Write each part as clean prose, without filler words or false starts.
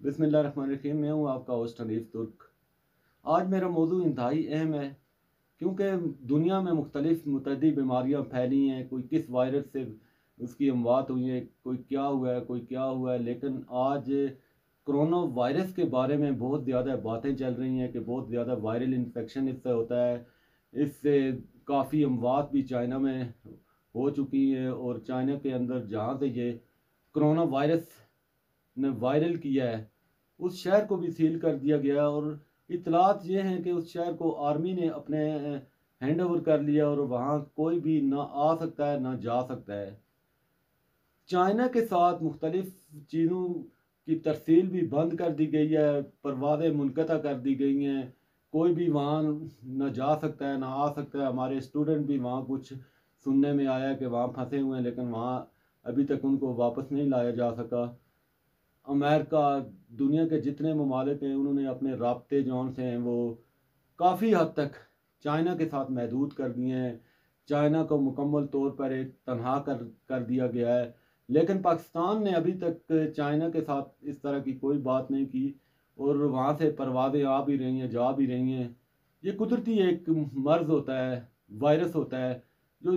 बिस्मिल्लाहिर्रहमानिर्रहीम। मैं हूँ आपका होस्ट हनीफ तुर्क। आज मेरा मौजू इंतहाई अहम है क्योंकि दुनिया में मुख्तलिफ मुतअद्दी बीमारियाँ फैली हैं। कोई किस वायरस से उसकी अमवात हुई है, कोई क्या हुआ है, कोई क्या हुआ है। लेकिन आज कोरोना वायरस के बारे में बहुत ज़्यादा बातें चल रही हैं कि बहुत ज़्यादा वायरल इन्फेक्शन इससे होता है। इससे काफ़ी अमवात भी चाइना में हो चुकी है, और चाइना के अंदर जहाँ से ये कोरोना वायरस ने वायरल किया है उस शहर को भी सील कर दिया गया। और इतलात ये हैं कि उस शहर को आर्मी ने अपने हैंड ओवर कर लिया और वहाँ कोई भी ना आ सकता है ना जा सकता है। चाइना के साथ मुख्तलिफ चीज़ों की तरसील भी बंद कर दी गई है, परवाज़ें मुनक़ता कर दी गई हैं। कोई भी वहाँ ना जा सकता है ना आ सकता है। हमारे स्टूडेंट भी वहाँ कुछ सुनने में आया कि वहाँ फंसे हुए हैं, लेकिन वहाँ अभी तक उनको वापस नहीं लाया जा सका। अमेरिका, दुनिया के जितने ममालिक हैं उन्होंने अपने राब्ते जौन से हैं वो काफ़ी हद तक चाइना के साथ महदूद कर दिए हैं। चाइना को मुकम्मल तौर पर एक तनहा कर दिया गया है। लेकिन पाकिस्तान ने अभी तक चाइना के साथ इस तरह की कोई बात नहीं की, और वहाँ से परवाज़ें आ भी रही हैं, जा भी रही हैं। ये कुदरती एक मर्ज़ होता है, वायरस होता है जो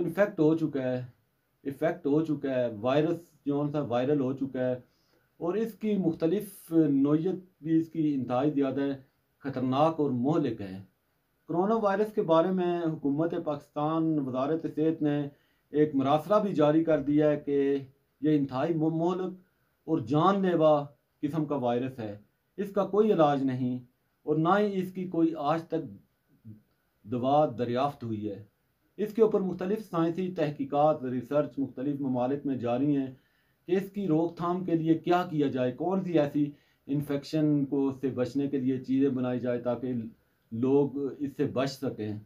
इफ़ेक्ट हो चुका है। वायरस जौन सा वायरल हो चुका है, और इसकी मुख्तलिफ नोयत भी इसकी इंतहाई ज़्यादा ख़तरनाक और मोहलिक है। कोरोना वायरस के बारे में हुकूमत पाकिस्तान, वजारत सेहत ने एक मरासला भी जारी कर दिया है कि यह इंतहाई मोहलिक और जानलेवा किस्म का वायरस है। इसका कोई इलाज नहीं, और ना ही इसकी कोई आज तक दवा दरियाफ्त हुई है। इसके ऊपर मुख्तलिफ साइंसी तहकीकात, रिसर्च मुख्तलिफ ममालिक में जारी हैं कि इसकी रोकथाम के लिए क्या किया जाए, कौन सी ऐसी इन्फेक्शन को से बचने के लिए चीज़ें बनाई जाए ताकि लोग इससे बच सकें।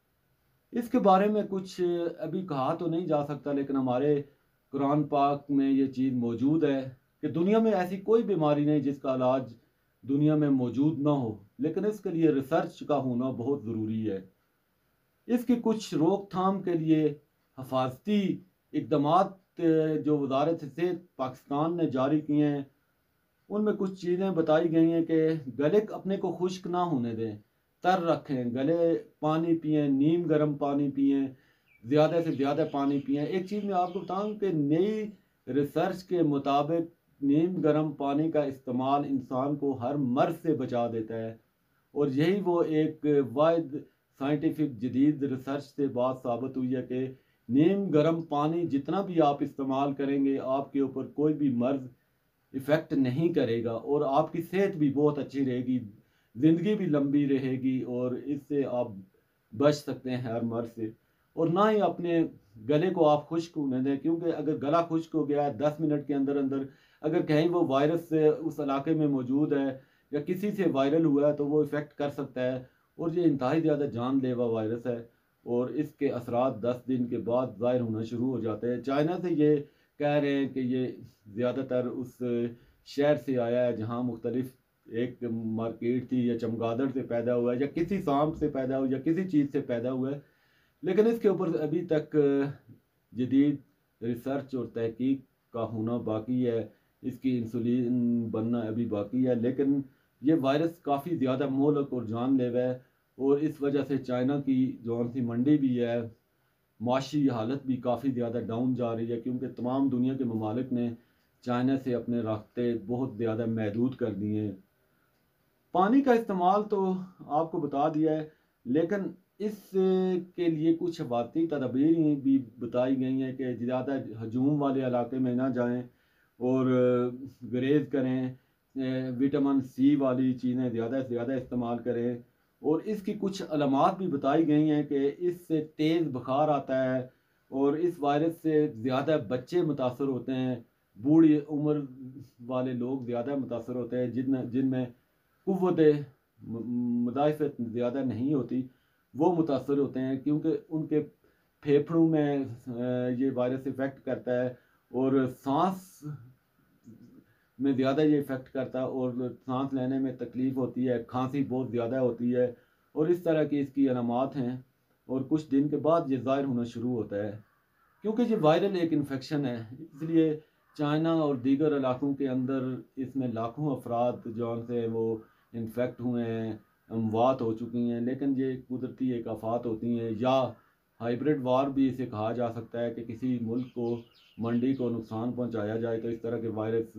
इसके बारे में कुछ अभी कहा तो नहीं जा सकता, लेकिन हमारे कुरान पाक में ये चीज़ मौजूद है कि दुनिया में ऐसी कोई बीमारी नहीं जिसका इलाज दुनिया में मौजूद ना हो, लेकिन इसके लिए रिसर्च का होना बहुत ज़रूरी है। इसकी कुछ रोकथाम के लिए हफाजती इकदामात जो वजारत सेहत पाकिस्तान ने जारी किए हैं उनमें कुछ चीज़ें बताई गई हैं कि गले अपने को खुश्क ना होने दें, तर रखें, गले पानी पिएं, नीम गर्म पानी पिएं, ज़्यादा से ज़्यादा पानी पिएं। एक चीज़ मैं आपको बताऊं कि नई रिसर्च के मुताबिक नीम गर्म पानी का इस्तेमाल इंसान को हर मर्ज से बचा देता है, और यही वो एक वाहिद साइंटिफिक जदीद रिसर्च से बात साबित हुई है कि नीम गर्म पानी जितना भी आप इस्तेमाल करेंगे आपके ऊपर कोई भी मर्ज इफ़ेक्ट नहीं करेगा, और आपकी सेहत भी बहुत अच्छी रहेगी, ज़िंदगी भी लंबी रहेगी, और इससे आप बच सकते हैं हर मर्ज से। और ना ही अपने गले को आप खुश्क होने दें, क्योंकि अगर गला खुश्क हो गया है 10 मिनट के अंदर अंदर, अगर कहीं वो वायरस उस इलाके में मौजूद है या किसी से वायरल हुआ है तो वो इफ़ेक्ट कर सकता है, और ये इंतहाई ज़्यादा जानलेवा वायरस है, और इसके असरात 10 दिन के बाद ज़ाहिर होना शुरू हो जाते हैं। चाइना से ये कह रहे हैं कि ये ज़्यादातर उस शहर से आया है जहाँ मुख्तलिफ एक मार्केट थी, या चमगादड़ से पैदा हुआ है, या किसी सांप से पैदा हुआ, या किसी चीज़ से पैदा हुआ है। लेकिन इसके ऊपर अभी तक जदीद रिसर्च और तहकीक का होना बाकी है, इसकी इंसुलिन बनना अभी बाकी है। लेकिन ये वायरस काफ़ी ज़्यादा मोहलिक और जानलेवा है, और इस वजह से चाइना की जो सी मंडी भी है, माशी हालत भी काफ़ी ज़्यादा डाउन जा रही है, क्योंकि तमाम दुनिया के ममालिक ने चाइना से अपने रास्ते बहुत ज़्यादा महदूद कर दिए हैं। पानी का इस्तेमाल तो आपको बता दिया है, लेकिन इस के लिए कुछ हिफाजती तदबीर भी बताई गई हैं कि ज़्यादा हजूम वाले इलाके में ना जाएं, और गुरेज करें, विटामिन सी वाली चीज़ें ज़्यादा से ज़्यादा इस्तेमाल करें। और इसकी कुछ अलामात भी बताई गई हैं कि इससे तेज़ बुखार आता है, और इस वायरस से ज़्यादा बच्चे मुतासर होते हैं, बूढ़ी उम्र वाले लोग ज़्यादा मुतासर होते हैं जिनमें क़ुव्वत मुदाफ़त ज़्यादा नहीं होती, वो मुतासर होते हैं, क्योंकि उनके फेफड़ों में ये वायरस इफ़ेक्ट करता है, और सांस में ज़्यादा ये इफ़ेक्ट करता है, और सांस लेने में तकलीफ़ होती है, खांसी बहुत ज़्यादा होती है, और इस तरह की इसकी अलामात हैं। और कुछ दिन के बाद ये ज़ाहिर होना शुरू होता है, क्योंकि ये वायरल एक इन्फेक्शन है, इसलिए چائنا اور دیگر علاقوں کے اندر اس میں لاکھوں افراد جو ان سے وہ انفیکٹ ہوئے ہیں، اموات ہو چکی ہیں، لیکن یہ قدرتی ایک آفات ہوتی ہیں، یا ہائیبرڈ وار بھی اسے کہا جا سکتا ہے کہ کسی ملک کو، منڈی کو نقصان پہنچایا جائے تو اس طرح کے وائرس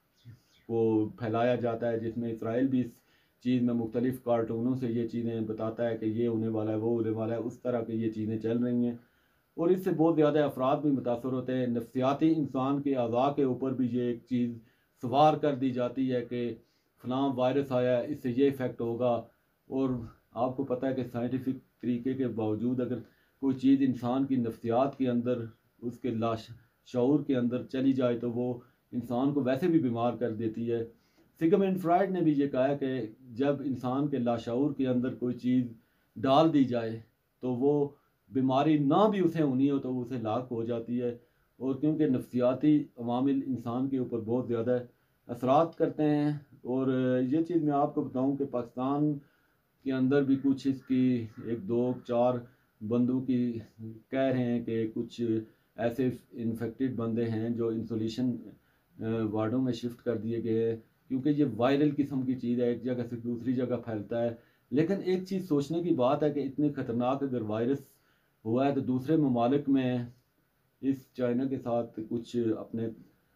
کو پھیلایا جاتا ہے، جس میں اسرائیل بھی اس چیز میں مختلف کارٹونوں سے یہ چیزیں بتاتا ہے کہ یہ ہونے والا ہے، وہ ہونے والا ہے، اس طرح کی یہ چیزیں چل رہی ہیں، اور اس سے بہت زیادہ افراد بھی متاثر ہوتے ہیں۔ نفسیاتی انسان کے اعضاء کے اوپر بھی یہ ایک چیز سوار کر دی جاتی ہے کہ فلاں وائرس آیا ہے، اس سے یہ افیکٹ ہوگا، اور آپ کو پتہ ہے کہ سائنٹیفک طریقے کے باوجود اگر کوئی چیز انسان کی نفسیات کے اندر، اس کے شعور کے اندر چلی جائے تو وہ انسان کو ویسے بھی بیمار کر دیتی ہے۔ سگمنڈ فرائڈ نے بھی یہ کہا ہے کہ جب انسان کے لاشعور کے اندر کوئی چیز ڈال دی جائے تو وہ بیماری نہ بھی اسے ہونی ہو تو وہ اسے لاحق ہو جاتی ہے، اور کیونکہ نفسیاتی عوامل انسان کے اوپر بہت زیادہ اثرات کرتے ہیں۔ اور یہ چیز میں آپ کو بتاؤں کہ پاکستان کے اندر بھی کچھ اس کی ایک دو چار بندوں کی کہہ رہے ہیں کہ کچھ ایسے انفیکٹڈ بندے ہیں جو انسولیشن وارڈوں میں شفٹ کر دیے گئے ہیں، کیونکہ یہ وائرل قسم کی چیز ہے، ایک جگہ سے دوسری جگہ پھیلتا ہے۔ لیکن ایک چیز سوچنے کی بات ہے کہ اتنی خطرناک اگر وائرس ہوا ہے تو دوسرے ممالک میں اس چائنا کے ساتھ کچھ اپنے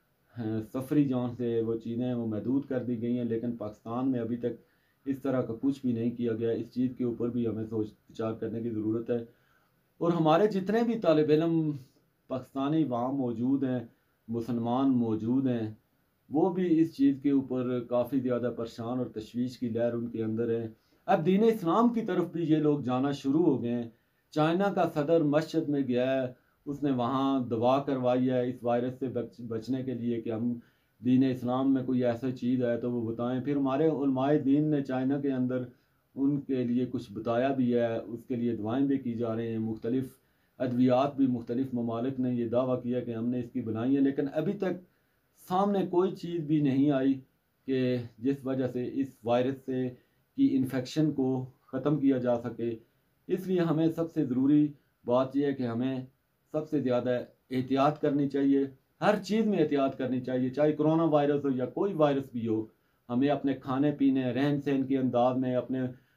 سفری جان سے وہ چیزیں وہ محدود کر دی گئی ہیں، لیکن پاکستان میں ابھی تک اس طرح کا کچھ بھی نہیں کیا گیا۔ اس چیز کے اوپر بھی ہمیں سوچ وچار کرنے کی ضرورت ہے، اور ہمارے جتنے بھی طالب علم پاکستانی وہاں موجود ہیں، مسلمان موجود ہیں، وہ بھی اس چیز کے اوپر کافی زیادہ پریشان اور تشویش کی لہر ان کے اندر ہے۔ اب دین اسلام کی طرف بھی یہ لوگ جانا شروع ہو گئے ہیں۔ چائنا کا صدر مسجد میں گیا ہے، اس نے وہاں دعا کروائی ہے اس وائرس سے بچنے کے لیے کہ ہم دین اسلام میں کوئی ایسا چیز ہے تو وہ بتائیں۔ پھر ہمارے علماء دین نے چائنا کے اندر ان کے لیے کچھ بتایا بھی ہے، اس کے لیے دعائیں بھی کی جا رہے ہیں، مختلف ادویات بھی مختلف ممالک نے یہ دعویٰ کیا کہ ہم نے اس کی بنائی ہے، لیکن ابھی تک سامنے کوئی چیز بھی نہیں آئی کہ جس وجہ سے اس وائرس سے کی انفیکشن کو ختم کیا جا سکے۔ اس لیے ہمیں سب سے ضروری بات یہ ہے کہ ہمیں سب سے زیادہ احتیاط کرنی چاہیے، ہر چیز میں احتیاط کرنی چاہیے، چاہے کرونا وائرس ہو یا کوئی وائرس بھی ہو۔ ہمیں اپنے کھانے پینے، رہن سہن کے انداز میں، اپنے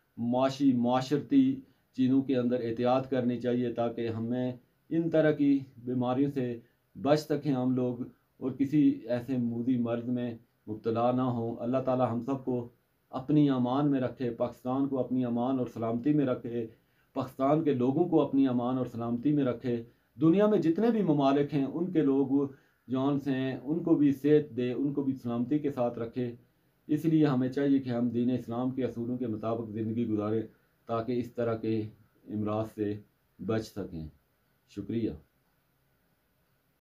معاشرتی چیزوں کے اندر احتیاط کرنی چاہیے تاکہ ہمیں ان طرح کی بیماریوں سے بچ سکیں ہم لوگ، اور کسی ایسے موذی مرض میں مبتلا نہ ہوں۔ اللہ تعالی ہم سب کو اپنی امان میں رکھے، پاکستان کو اپنی امان اور سلامتی میں رکھے، پاکستان کے لوگوں کو اپنی امان اور سلامتی میں رکھے، دنیا میں جتنے بھی ممالک ہیں ان کے لوگ جون سے ہیں ان کو بھی صحت دے، ان کو بھی سلامتی کے ساتھ رکھے۔ اس لیے ہمیں چاہیے کہ ہم دین اسلام کے اصولوں کے مطابق زندگی گزاریں تاکہ اس طرح کے امراض سے بچ سکیں۔ شکریہ۔